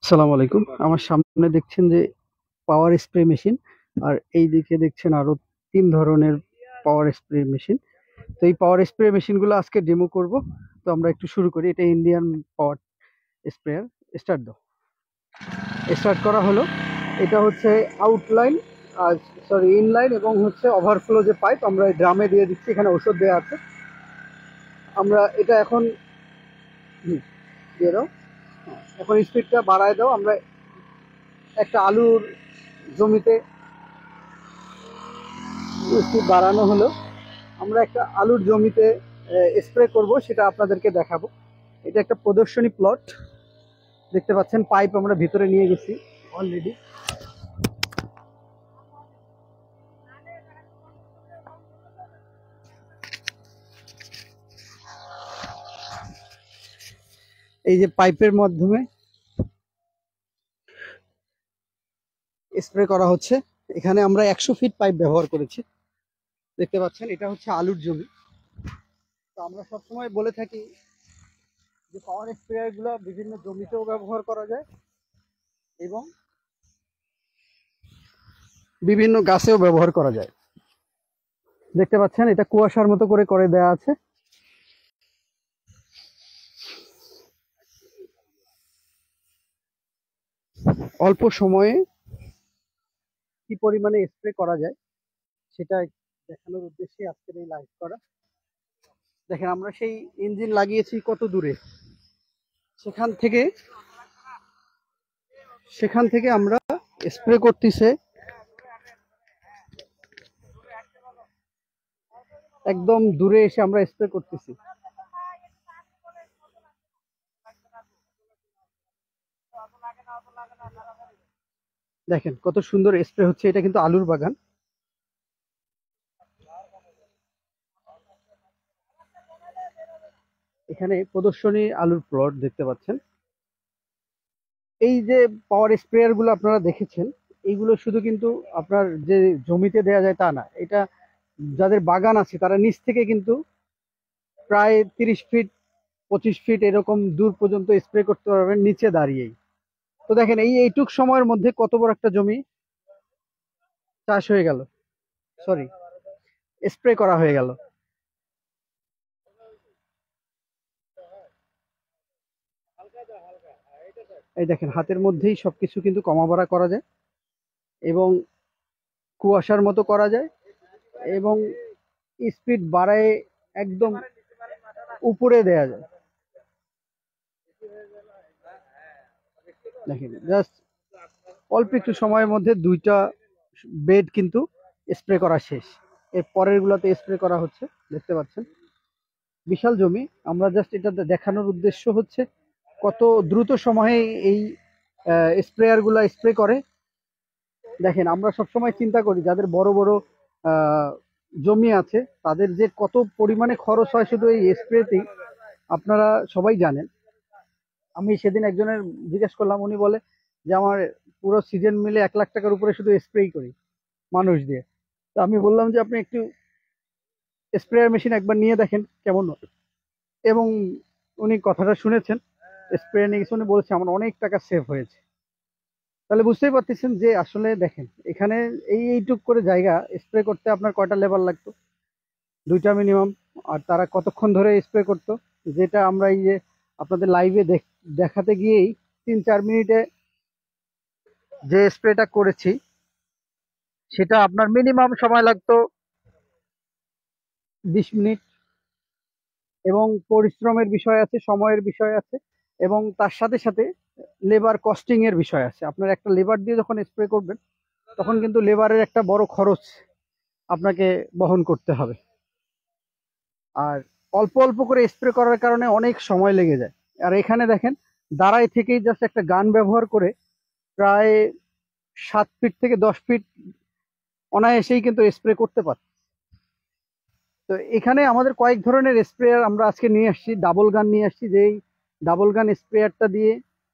আসসালামু আলাইকুম। আমার সামনে দেখছেন যে পাওয়ার স্প্রে মেশিন, আর এই দিকে দেখছেন আরো ৩ ধরনের পাওয়ার স্প্রে মেশিন। তো এই পাওয়ার স্প্রে মেশিনগুলো আজকে ডেমো করব। তো আমরা একটু শুরু করি। এটা ইন্ডিয়ান পাওয়ার স্প্রেয়ার। স্টার্ট দাও। স্টার্ট করা হলো। এটা হচ্ছে আউটলাইন, আর সরি ইনলাইন, এবং হচ্ছে ওভারফ্লো যে পাইপ আমরা এই ড্রামে দিয়ে দিচ্ছি। এখানে ওষুধ দেওয়া আছে। আমরা এটা এখন দিয়ে দাও। এখন স্পিডটা বাড়ায় দাও। আমরা একটা আলুর জমিতে স্পিড বাড়ানো হলো। আমরা একটা আলুর জমিতে স্প্রে করব, সেটা আপনাদেরকে দেখাবো। এটা একটা প্রদর্শনী প্লট। দেখতে পাচ্ছেন পাইপ আমরা ভিতরে নিয়ে গেছি অলরেডি। এই যে পাইপের মাধ্যমে স্প্রে করা হচ্ছে। এখানে আমরা 100 ফিট পাইপ ব্যবহার করেছি। দেখতে পাচ্ছেন এটা হচ্ছে আলুর জমি। তো আমরা সবসময় বলে থাকি যে পাওয়ার স্প্রেয়ার গুলো বিভিন্ন জমিতেও ব্যবহার করা যায় এবং বিভিন্ন গাছেও ব্যবহার করা যায়। দেখতে পাচ্ছেন এটা কুয়াশার মতো করে করে দেয়া আছে। অল্প সময়ে কি পরিমাণে স্প্রে করা যায় সেটা দেখানোর উদ্দেশ্যে আজকের এই লাইভ করা। দেখেন আমরা সেই ইঞ্জিন লাগিয়েছি কত দূরে। সেখান থেকে সেখান থেকে আমরা স্প্রে করতেছে একদম দূরে এসে আমরা স্প্রে করতেছি। দেখেন কত সুন্দর স্প্রে হচ্ছে। এটা কিন্তু আলুর বাগান। এখানে প্রদর্শনী আলুর প্লট দেখতে পাচ্ছেন। এই যে পাওয়ার স্প্রেয়ার গুলো আপনারা দেখেছেন, এইগুলো শুধু কিন্তু আপনার যে জমিতে দেয়া যায় তা না। এটা যাদের বাগান আছে তারা নিচ থেকে কিন্তু প্রায় 30 ফিট 25 ফিট এরকম দূর পর্যন্ত স্প্রে করতে পারবেন নিচে দাঁড়িয়েই। তো দেখেন এইটুক সময়ের মধ্যে কত বড় একটা জমি চাষ হয়ে গেল, সরি স্প্রে করা হয়ে গেল। এই দেখেন হাতের মধ্যেই সবকিছু কিন্তু কমা বাড়া করা যায় এবং কুয়াশার মতো করা যায় এবং স্পিড বাড়ায় একদম উপরে দেয়া যায়। দেখেন জাস্ট অল্প একটু সময়ের মধ্যে 2টা বেড কিন্তু স্প্রে করা শেষ। এর পরের গুলাতে স্প্রে করা হচ্ছে। দেখতে পাচ্ছেন বিশাল জমি। আমরা জাস্ট এটা দেখানোর উদ্দেশ্য হচ্ছে কত দ্রুত সময়ে এই স্প্রেয়ার গুলা স্প্রে করে। দেখেন আমরা সবসময় চিন্তা করি যাদের বড় বড় আহ, জমি আছে তাদের যে কত পরিমাণে খরচ হয় শুধু এই স্প্রেতেই, আপনারা সবাই জানেন। আমি সেদিন একজনের জিজ্ঞেস করলাম, উনি বলে যে আমার পুরো সিজন মিলে 1 লাখ টাকার উপরে শুধু স্প্রেই করি মানুষ দিয়ে। তো আমি বললাম যে আপনি একটু স্প্রেয়ার মেশিন একবার নিয়ে দেখেন কেমন হয়। এবং উনি কথাটা শুনেছেন, স্প্রে নিয়ে গেছে, উনি বলছে আমার অনেক টাকা সেভ হয়েছে। তাহলে বুঝতেই পারতেছেন যে আসলে দেখেন এখানে এইটুক করে জায়গা স্প্রে করতে আপনার কয়টা লেবার লাগতো? 2টা মিনিমাম। আর তারা কতক্ষণ ধরে স্প্রে করতো, যেটা আমরা এই যে আপনাদের লাইভে দেখাতে গিয়েই 3-4 মিনিটে যে স্প্রেটা করেছি সেটা আপনার মিনিমাম সময় লাগতো 20 মিনিট। এবং পরিশ্রমের বিষয় আছে, সময়ের বিষয় আছে, এবং তার সাথে সাথে লেবার কস্টিং এর বিষয় আছে। আপনার একটা লেবার দিয়ে যখন স্প্রে করবেন তখন কিন্তু লেবারের একটা বড় খরচ আপনাকে বহন করতে হবে। আর অল্প অল্প করে স্প্রে করার কারণে অনেক সময় লেগে যায়। আর এখানে দেখেন দাঁড়াই থেকেই জাস্ট একটা গান ব্যবহার করে প্রায় 7 ফিট থেকে 10 ফিট অনায়াসেই কিন্তু স্প্রে করতে পারে। তো এখানে আমাদের কয়েক ধরনের স্প্রেয়ার আমরা আজকে নিয়ে আসছি। ডাবল গান নিয়ে আসছি, যেই ডাবল গান স্প্রেয়ারটা দিয়ে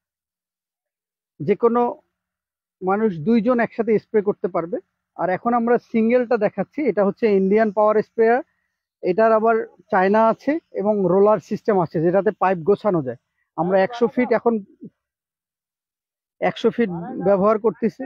যে কোনো মানুষ 2 জন একসাথে স্প্রে করতে পারবে। আর এখন আমরা সিঙ্গেলটা দেখাচ্ছি, এটা হচ্ছে ইন্ডিয়ান পাওয়ার স্প্রেয়ার। এটার আবার চায়না আছে এবং রোলার সিস্টেম আছে যেটাতে পাইপ গোছানো যায়। আমরা 100 ফিট এখন 100 ফিট ব্যবহার করতেছি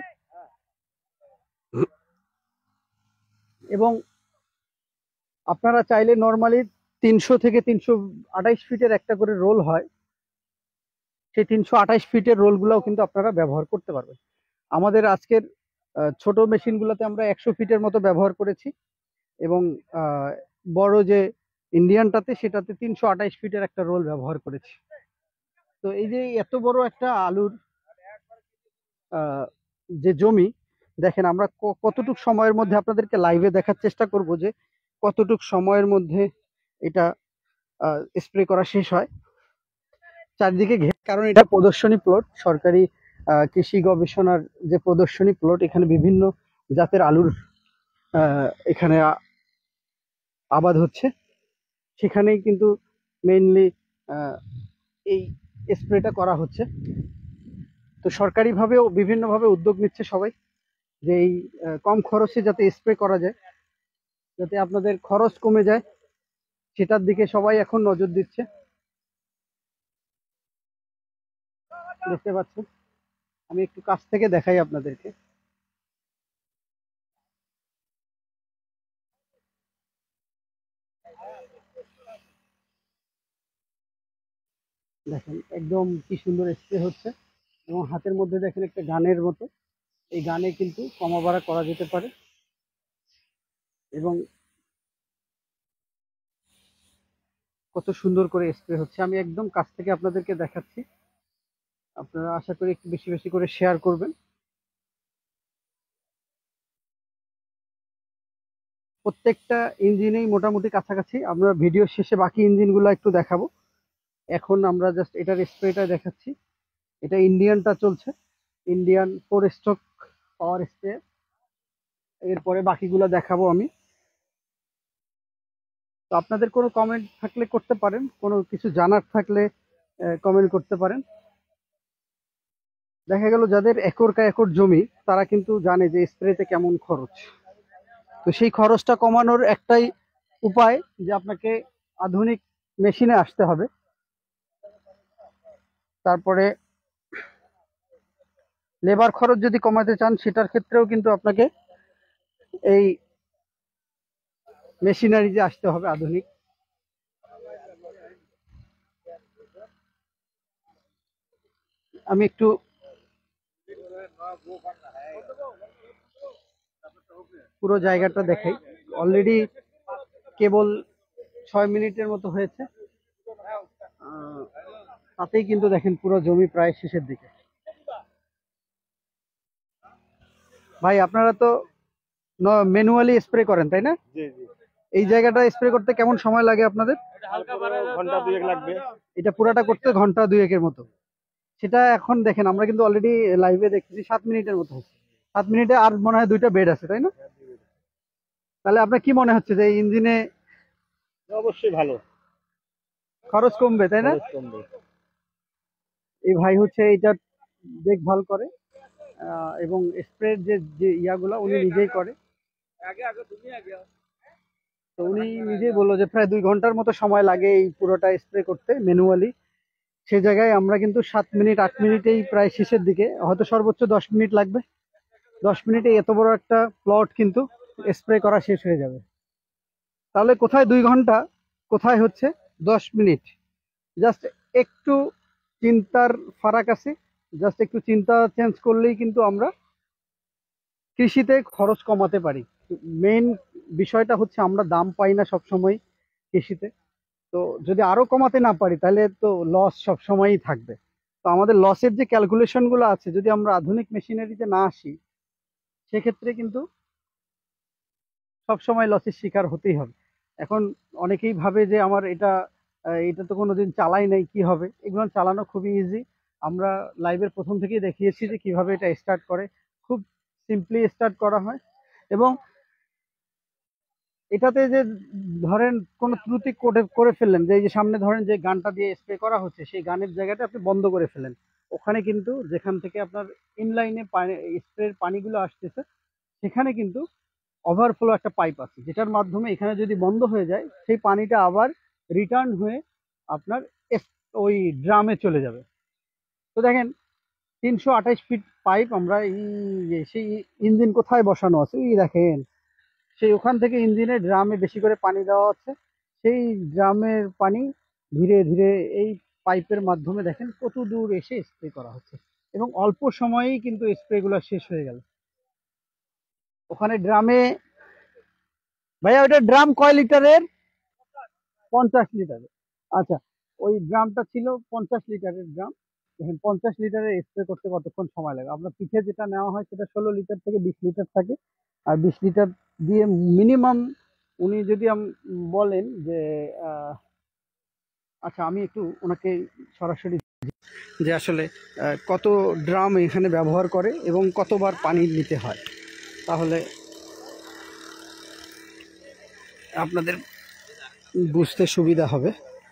এবং আপনারা চাইলে নর্মালি 300 থেকে 328 ফিটের একটা করে রোল হয়, সেই 328 ফিটের রোলগুলোও কিন্তু আপনারা ব্যবহার করতে পারবেন। আমাদের আজকের ছোট মেশিনগুলোতে আমরা 100 ফিটের মতো ব্যবহার করেছি এবং বড় যে ইন্ডিয়ানটাতে সেটাতে 328 ফিটের একটা রোল ব্যবহার করেছি। তো এই যে এত বড় একটা আলুর যে জমি, দেখেন আমরা কতটুক সময়ের মধ্যে আপনাদেরকে লাইভে দেখার চেষ্টা করব যে কতটুক সময়ের মধ্যে এটা স্প্রে করা শেষ হয়। চারদিকে কারণ এটা প্রদর্শনী প্লট, সরকারি কৃষি গবেষণার যে প্রদর্শনী প্লট, এখানে বিভিন্ন জাতের আলুর এখানে আবাদ হচ্ছে, সেখানেই কিন্তু মেইনলি এই স্প্রেটা করা হচ্ছে। তো সরকারিভাবেও বিভিন্নভাবে উদ্যোগ নিচ্ছে সবাই যে এই কম খরচে যাতে স্প্রে করা যায়, যাতে আপনাদের খরচ কমে যায়, সেটার দিকে সবাই এখন নজর দিচ্ছে। দেখতে পাচ্ছেন, আমি একটু কাছ থেকে দেখাই আপনাদেরকে। দেখেন একদম কি সুন্দর স্প্রে হচ্ছে এবং হাতের মধ্যে দেখেন একটা গানের মতো, এই গানে কিন্তু কমা বাড়া করা যেতে পারে এবং কত সুন্দর করে স্প্রে হচ্ছে। আমি একদম কাছ থেকে আপনাদেরকে দেখাচ্ছি, আপনারা আশা করি একটু বেশি বেশি করে শেয়ার করবেন। প্রত্যেকটা ইঞ্জিনেই মোটামুটি কাছাকাছি, আমরা ভিডিও শেষে বাকি ইঞ্জিনগুলো একটু দেখাবো। এখন আমরা জাস্ট এটার স্প্রেটা দেখাচ্ছি। এটা ইন্ডিয়ানটা চলছে, ইন্ডিয়ান 4 স্ট্রোক পাওয়ার স্প্রে। এরপরে বাকিগুলো দেখাবো আমি। তো আপনাদের কোনো কমেন্ট থাকলে করতে পারেন, কোনো কিছু জানার থাকলে কমেন্ট করতে পারেন। দেখা গেল যাদের একর কা একর জমি, তারা কিন্তু জানে যে স্প্রেতে কেমন খরচ। তো সেই খরচটা কমানোর একটাই উপায় যে আপনাকে আধুনিক মেশিনে আসতে হবে। তারপরে লেবার খরচ যদি কমাতে চান, সেটার ক্ষেত্রেও কিন্তু আপনাকে এই মেশিনারিতে আসতে হবে আধুনিক। আমি একটু পুরো জায়গাটা দেখাই। অলরেডি কেবল 6 মিনিটের মতো হয়েছে, তাতেই কিন্তু দেখেন পুরো জমি প্রায় শেষের দিকে। ভাই আপনারা তো ম্যানুয়ালি স্প্রে করেন তাই না? এই জায়গাটা স্প্রে করতে কেমন সময় লাগে আপনাদের? ঘন্টা 2 লাগবে। এটা পুরাটা করতে ঘন্টা 2 মতো। সেটা এখন দেখেন আমরা কিন্তু অলরেডি লাইভে দেখতেছি 7 মিনিটের মতো হচ্ছে। 7 মিনিটে আর মনে হয় 2টা বেড আছে তাই না? তাহলে আপনার কি মনে হচ্ছে যে ইঞ্জিনে অবশ্যই ভালো, খরচ কমবে তাই না? কমবে। এই ভাই হচ্ছে এটা দেখভাল করে এবং স্প্রের যে যে ইয়াগুলো উনি নিজেই করে। তো উনি নিজেই বললো যে প্রায় 2 ঘন্টার মতো সময় লাগে এই পুরোটা স্প্রে করতে ম্যানুয়ালি। সেই জায়গায় আমরা কিন্তু 7 মিনিট 8 মিনিটেই প্রায় শেষের দিকে, হয়তো সর্বোচ্চ 10 মিনিট লাগবে। 10 মিনিটে এত বড় একটা প্লট কিন্তু স্প্রে করা শেষ হয়ে যাবে। তাহলে কোথায় 2 ঘন্টা, কোথায় হচ্ছে 10 মিনিট। জাস্ট একটু চিন্তার ফারাক আছে, জাস্ট একটু চিন্তা চেঞ্জ করলেই কিন্তু আমরা কৃষিতে খরচ কমাতে পারি। মেইন বিষয়টা হচ্ছে আমরা দাম পাই না সবসময় কৃষিতে। তো যদি আরো কমাতে না পারি তাহলে তো লস সবসময়ই থাকবে। তো আমাদের লসের যে ক্যালকুলেশন গুলো আছে, যদি আমরা আধুনিক মেশিনারিতে না আসি, সেক্ষেত্রে কিন্তু সবসময় লসের শিকার হতেই হবে। এখন অনেকেই ভাবে যে আমার এটা তো কোনোদিন চালাই নাই, কি হবে? এগুলো চালানো খুবই ইজি। আমরা লাইভের প্রথম থেকেই দেখিয়েছি যে কিভাবে এটা স্টার্ট করে। খুব সিম্পলি স্টার্ট করা হয় এবং এটাতে যে ধরেন কোনো ত্রুটি করে ফেললেন, যে এই যে সামনে ধরেন যে গানটা দিয়ে স্প্রে করা হচ্ছে, সেই গানের জায়গাটা আপনি বন্ধ করে ফেলেন, ওখানে কিন্তু যেখান থেকে আপনার ইনলাইনে স্প্রের পানিগুলো আসতেছে, সেখানে কিন্তু ওভারফ্লো একটা পাইপ আছে, যেটার মাধ্যমে এখানে যদি বন্ধ হয়ে যায়, সেই পানিটা আবার রিটার্ন হয়ে আপনার ওই ড্রামে চলে যাবে। তো দেখেন 328 ফিট পাইপ আমরা এই যে সেই ইঞ্জিন কোথায় বসানো আছে এই দেখেন, সেই ওখান থেকে ইঞ্জিনের ড্রামে বেশি করে পানি দেওয়া হচ্ছে। সেই ড্রামের পানি ধীরে ধীরে এই পাইপের মাধ্যমে দেখেন কত দূর এসে স্প্রে করা হচ্ছে, এবং অল্প সময়েই কিন্তু স্প্রেগুলো শেষ হয়ে গেল। ওখানে ড্রামে, ভাইয়া ওইটা ড্রাম কয় লিটারের? 50 লিটারের। আচ্ছা, ওই ড্রামটা ছিল 50 লিটারের ড্রাম। দেখেন 50 লিটারের স্প্রে করতে কতক্ষণ সময় লাগে। আপনার পিঠে যেটা নেওয়া হয় সেটা 16 লিটার থেকে 20 লিটার থাকে। আর 20 লিটার দিয়ে মিনিমাম উনি যদি বলেন যে আচ্ছা আমি একটু ওনাকে সরাসরি যে আসলে কত ড্রাম এখানে ব্যবহার করে এবং কতবার পানি নিতে হয়, তাহলে আপনাদের বুঝতে সুবিধা হবে।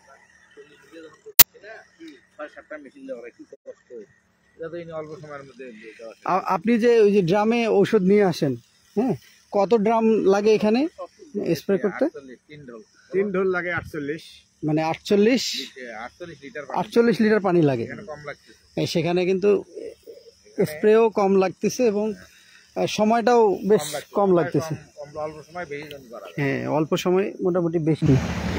আপনি যে ওই যে ড্রামে ঔষধ নিয়ে আসেন, হ্যাঁ, কত ড্রাম লাগে এখানে স্প্রে করতে? 3 ঢোল লাগে 48, মানে 48 লিটার পানি লাগে। সেখানে কিন্তু স্প্রেও কম লাগতেছে এবং সময়টাও বেশ কম লাগতেছে। হ্যাঁ, অল্প সময় মোটামুটি বেশি।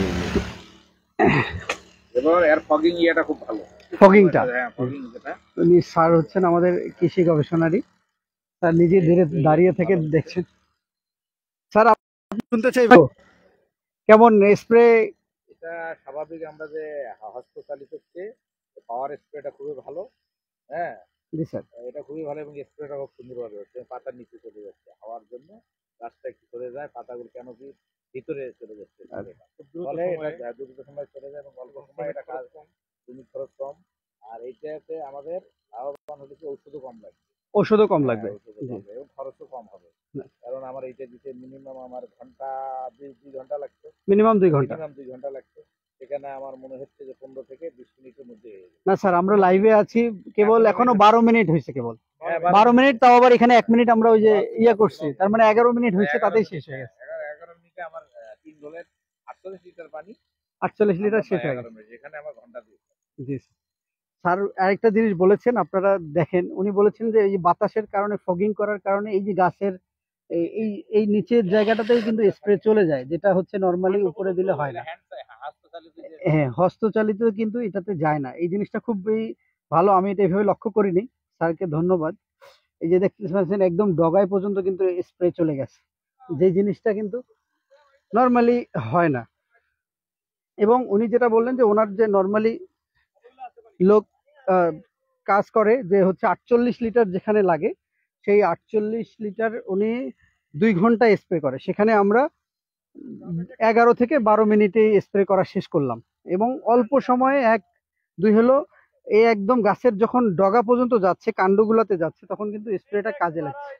ফগিংটা উনি স্যার হচ্ছেন আমাদের কৃষি গবেষণারই, তার নিজে ধীরে দাঁড়িয়ে থেকে দেখছেন। স্যার আপনি শুনতে চাইবো কেমন স্প্রে? এটা স্বাভাবিক, আমরা যে হস্তচালিত পাওয়ার স্প্রেটা খুবই ভালো। হ্যাঁ জি স্যার, এটা খুবই ভালো এবং স্প্রেটা খুব সুন্দরভাবে হচ্ছে। পাতার নিচে চলে যাচ্ছে হাওয়ার জন্য, গাছটা একটু সরে যায়, পাতাগুলো কেন কি ভিতরে চলে যাচ্ছে, ফলে এটা দ্রুত সময় চলে যায় এবং অল্প সময় এটা কাজ, জমি খরচ কম। আর এইটাতে আমাদের লাভবান হলে কি ঔষধও কম লাগবে, ওষুধও কম লাগবে এবং খরচও কম হবে। কারণ আমার এইটা দিতে মিনিমাম আমার ঘন্টা 2 ঘন্টা লাগছে, মিনিমাম 2 ঘন্টা লাগছে। সেখানে আমার মনে হচ্ছে যে 15 থেকে 20 মিনিটের মধ্যে হয়ে যাবে। না স্যার, আমরা লাইভে আছি, কেবল এখনো 12 মিনিট হয়েছে, কেবল 12 মিনিট, তাও আবার এখানে 1 মিনিট আমরা ওই যে ইয়ে করছি, তার মানে 11 মিনিট হয়েছে, তাতেই শেষ হয়ে গেছে। 11 মিনিটে আমার 3 ঢোলের 48 লিটার পানি, 48 লিটার শেষ হয়ে গেছে। এখানে আমার ঘন্টা 2। জি স্যার, আরেকটা জিনিস বলেছেন আপনারা দেখেন, উনি বলেছেন যে এই বাতাসের কারণে, ফগিং করার কারণে এই যে গাছের এই এই নিচের জায়গাটাতেই কিন্তু স্প্রে চলে যায়, যেটা হচ্ছে নরমালি উপরে দিলে হয় না। হ্যাঁ, হস্তচালিত কিন্তু এটাতে যায় না। এই জিনিসটা খুবই ভালো, আমি এটা এভাবে লক্ষ্য করিনি। স্যারকে ধন্যবাদ। এই যে দেখতে পাচ্ছেন একদম ডগায় পর্যন্ত কিন্তু স্প্রে চলে গেছে, যে জিনিসটা কিন্তু নরমালি হয় না। এবং উনি যেটা বললেন যে ওনার যে নরমালি লোক কাজ করে, যে হচ্ছে 48 লিটার যেখানে লাগে, সেই 48 লিটার উনি 2 ঘন্টা স্প্রে করে, সেখানে আমরা 11 থেকে 12 মিনিটে স্প্রে করা শেষ করলাম। এবং অল্প সময়ে 1-2 হলো এই একদম গাছের যখন ডগা পর্যন্ত যাচ্ছে, কাণ্ডগুলোতে যাচ্ছে, তখন কিন্তু স্প্রেটা কাজে লাগছে।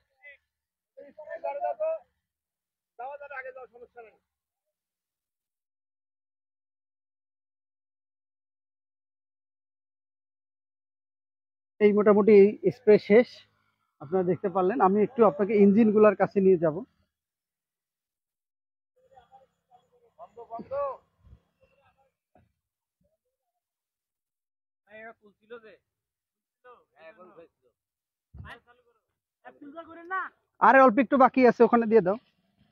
এই মোটামুটি স্প্রে শেষ, আপনারা দেখতে পারলেন। আমি একটু আপনাকে ইঞ্জিনগুলোর কাছে নিয়ে যাব। আরে অল্প একটু বাকি আছে, ওখানে দিয়ে দাও।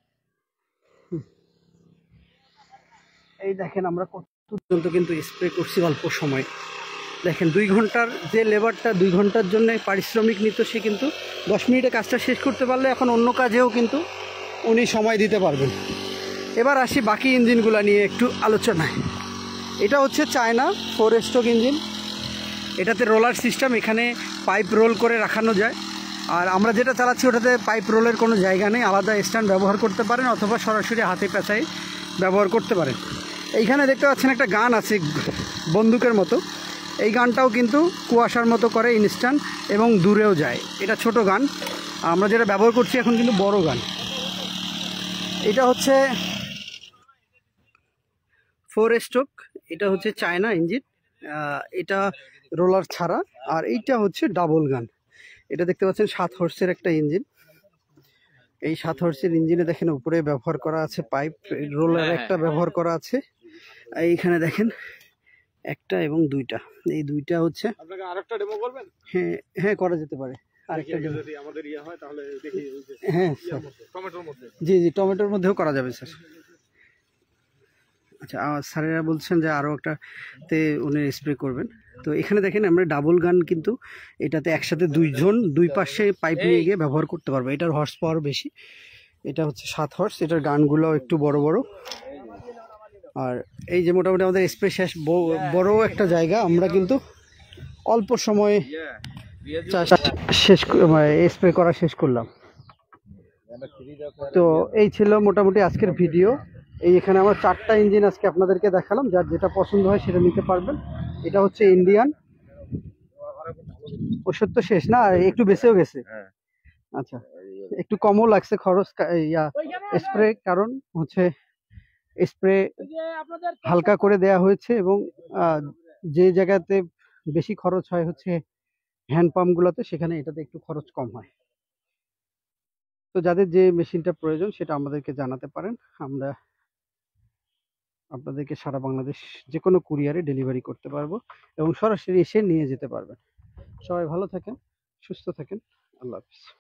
এই দেখেন আমরা কত পর্যন্ত কিন্তু স্প্রে করছি অল্প সময়। দেখেন 2 ঘন্টার যে লেবারটা 2 ঘন্টার জন্য পারিশ্রমিক নিত, সে কিন্তু 10 মিনিটে কাজটা শেষ করতে পারলে এখন অন্য কাজেও কিন্তু উনি সময় দিতে পারবেন। এবার আসি বাকি ইঞ্জিনগুলো নিয়ে একটু আলোচনায়। এটা হচ্ছে চায়না 4 স্ট্রোক ইঞ্জিন। এটাতে রোলার সিস্টেম, এখানে পাইপ রোল করে রাখানো যায়। আর আমরা যেটা চালাচ্ছি ওটাতে পাইপ রোলের কোনো জায়গা নেই, আলাদা স্ট্যান্ড ব্যবহার করতে পারেন অথবা সরাসরি হাতে পেঁচাই ব্যবহার করতে পারেন। এইখানে দেখতে পাচ্ছেন একটা গান আছে বন্দুকের মতো, এই গানটাও কিন্তু কুয়াশার মতো করে ইনস্ট্যান্ট এবং দূরেও যায়। এটা ছোট গান, আমরা যেটা ব্যবহার করছি এখন কিন্তু বড় গান। এটা হচ্ছে 4 স্ট্রোক, এটা হচ্ছে চায়না ইঞ্জিন, এটা রোলার ছাড়া। আর এইটা হচ্ছে ডাবল গান, এটা দেখতে পাচ্ছেন 7 হর্সের একটা ইঞ্জিন। এই 7 হর্সের ইঞ্জিনে দেখেন উপরে ব্যবহার করা আছে পাইপ, রোলার একটা ব্যবহার করা আছে। এইখানে দেখেন একটা এবং দুইটা, এই দুইটা হচ্ছে। আপনাকে আরেকটা ডেমো করবেন? হ্যাঁ হ্যাঁ, করা যেতে পারে আরেকটা demo। যদি আমাদের ইয়ে হয় তাহলে দেখি ওই যে হ্যাঁ স্যার, টমেটোর মধ্যে। জি জি, টমেটোর মধ্যেও করা যাবে স্যার। আচ্ছা, স্যারেরা বলছেন যে আরও একটাতে উনি স্প্রে করবেন। তো এখানে দেখেন আমরা ডাবল গান, কিন্তু এটাতে একসাথে দুইজন দুই পাশে পাইপ নিয়ে গিয়ে ব্যবহার করতে পারবে। এটার হর্স পাওয়ার বেশি, এটা হচ্ছে 7 হর্স। এটার গানগুলো একটু বড় বড়। আর এই যে মোটামুটি আমাদের স্প্রে শেষ, বড় একটা জায়গা, আমরা কিন্তু অল্প সময়ে চাষ শেষ, স্প্রে করা শেষ করলাম। তো এই ছিল মোটামুটি আজকের ভিডিও। এই এখানে আমার 4টা ইঞ্জিন আজকে আপনাদেরকে দেখালাম, যার যেটা পছন্দ হয় সেটা নিতে পারবেন। এটা হচ্ছে ইন্ডিয়ান। ওষুধ তো শেষ না, একটু বেঁচেও গেছে। আচ্ছা, একটু কমও লাগছে খরচ স্প্রে, কারণ হচ্ছে স্প্রে হালকা করে দেয়া হয়েছে, এবং যে জায়গাতে বেশি খরচ হয় হচ্ছে হ্যান্ড পাম্প গুলোতে, সেখানে এটাতে একটু খরচ কম হয়। তো যাদের যে মেশিনটা প্রয়োজন সেটা আমাদেরকে জানাতে পারেন, আমরা আপনাদেরকে সারা বাংলাদেশ যে কোনো কুরিয়ারে ডেলিভারি করতে পারবো, এবং সরাসরি এসে নিয়ে যেতে পারবেন। সবাই ভালো থাকেন, সুস্থ থাকেন, আল্লাহ হাফিজ।